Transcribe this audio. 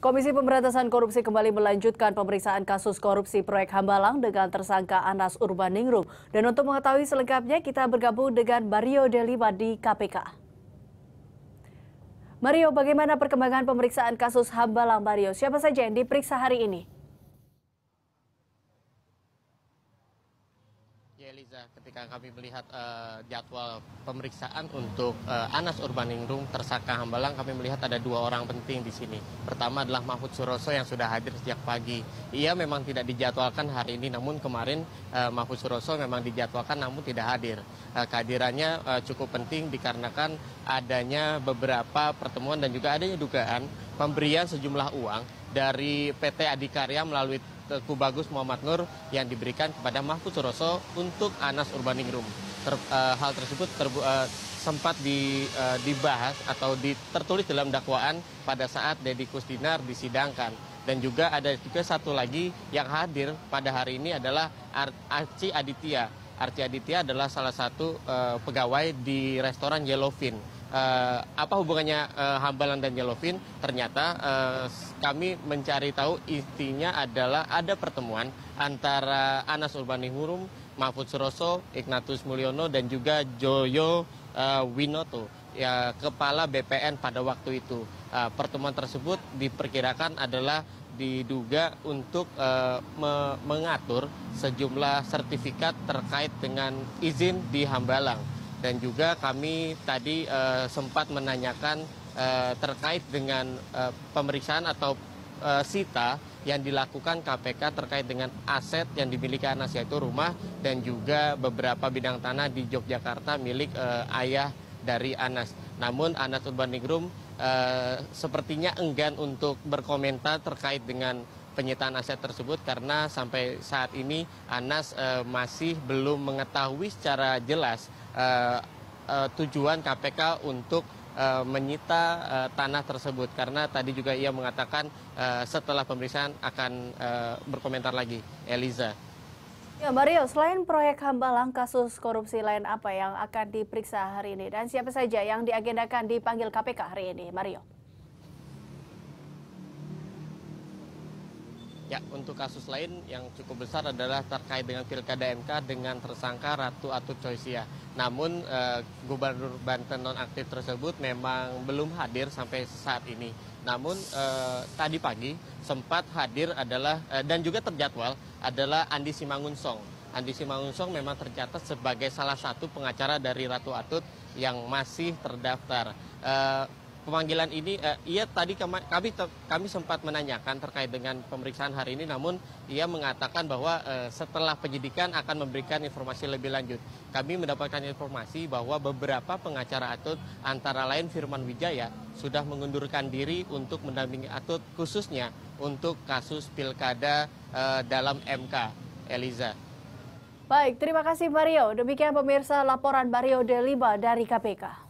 Komisi Pemberantasan Korupsi kembali melanjutkan pemeriksaan kasus korupsi proyek Hambalang dengan tersangka Anas Urbaningrum. Dan untuk mengetahui selengkapnya, kita bergabung dengan Mario Delima di KPK. Mario, bagaimana perkembangan pemeriksaan kasus Hambalang, Mario? Siapa saja yang diperiksa hari ini? Ya, Eliza, ketika kami melihat jadwal pemeriksaan untuk Anas Urbaningrum, tersangka Hambalang, kami melihat ada dua orang penting di sini. Pertama adalah Mahfud Suroso yang sudah hadir sejak pagi. Ia memang tidak dijadwalkan hari ini, namun kemarin Mahfud Suroso memang dijadwalkan namun tidak hadir. Kehadirannya cukup penting dikarenakan adanya beberapa pertemuan dan juga adanya dugaan pemberian sejumlah uang dari PT Adikarya melalui Teguh Bagus Muhammad Nur yang diberikan kepada Mahfud Suroso untuk Anas Urbaningrum. Hal tersebut sempat dibahas atau tertulis dalam dakwaan pada saat Deddy Kusdinar disidangkan. Dan juga ada juga satu lagi yang hadir pada hari ini adalah Arci Aditya. Arci Aditya adalah salah satu pegawai di restoran Yellowfin. Apa hubungannya Hambalang dan Yellowfin? Ternyata kami mencari tahu intinya adalah ada pertemuan antara Anas Urbaningrum, Mahfud Suroso, Ignatius Mulyono dan juga Joyo Winoto, ya, kepala BPN pada waktu itu. Pertemuan tersebut diperkirakan adalah diduga untuk mengatur sejumlah sertifikat terkait dengan izin di Hambalang. Dan juga kami tadi sempat menanyakan terkait dengan pemeriksaan atau sita yang dilakukan KPK terkait dengan aset yang dimiliki Anas, yaitu rumah dan juga beberapa bidang tanah di Yogyakarta milik ayah dari Anas. Namun Anas Urbaningrum sepertinya enggan untuk berkomentar terkait dengan penyitaan aset tersebut karena sampai saat ini Anas masih belum mengetahui secara jelas tujuan KPK untuk menyita tanah tersebut, karena tadi juga ia mengatakan setelah pemeriksaan akan berkomentar lagi. Eliza. Ya, Mario, selain proyek Hambalang, kasus korupsi lain apa yang akan diperiksa hari ini? Dan siapa saja yang diagendakan dipanggil KPK hari ini, Mario? Ya, untuk kasus lain yang cukup besar adalah terkait dengan Pilkada MK dengan tersangka Ratu Atut Choisya. Namun Gubernur Banten nonaktif tersebut memang belum hadir sampai saat ini. Namun tadi pagi sempat hadir adalah dan juga terjadwal adalah Andi Simangunsong. Andi Simangunsong memang tercatat sebagai salah satu pengacara dari Ratu Atut yang masih terdaftar. Pemanggilan ini, kami sempat menanyakan terkait dengan pemeriksaan hari ini, namun ia mengatakan bahwa setelah penyidikan akan memberikan informasi lebih lanjut. Kami mendapatkan informasi bahwa beberapa pengacara Atut, antara lain Firman Wijaya, sudah mengundurkan diri untuk mendampingi Atut, khususnya untuk kasus pilkada dalam MK. Eliza. Baik, terima kasih Mario. Demikian pemirsa laporan Mario Delima dari KPK.